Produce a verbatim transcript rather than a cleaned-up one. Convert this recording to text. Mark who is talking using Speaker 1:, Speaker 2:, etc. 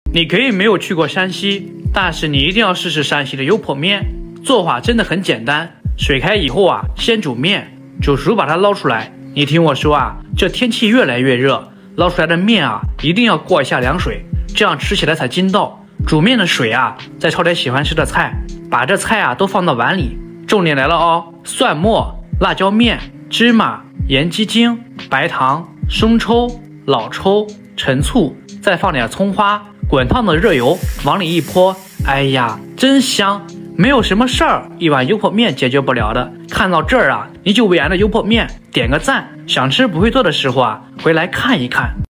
Speaker 1: 你可以没有去过山西，但是你一定要试试山西的油泼面。做法真的很简单，水开以后啊，先煮面，煮熟把它捞出来。你听我说啊，这天气越来越热，捞出来的面啊，一定要过一下凉水，这样吃起来才筋道。煮面的水啊，再焯点喜欢吃的菜，把这菜啊都放到碗里。重点来了哦，蒜末、辣椒面、芝麻、盐鸡精、白糖、生抽、老抽、陈醋，再放点葱花，滚烫的热油往里一泼，哎呀，真香！没有什么事儿，一碗油泼面解决不了的。看到这儿啊，你就为俺的油泼面点个赞。想吃不会做的时候啊，回来看一看。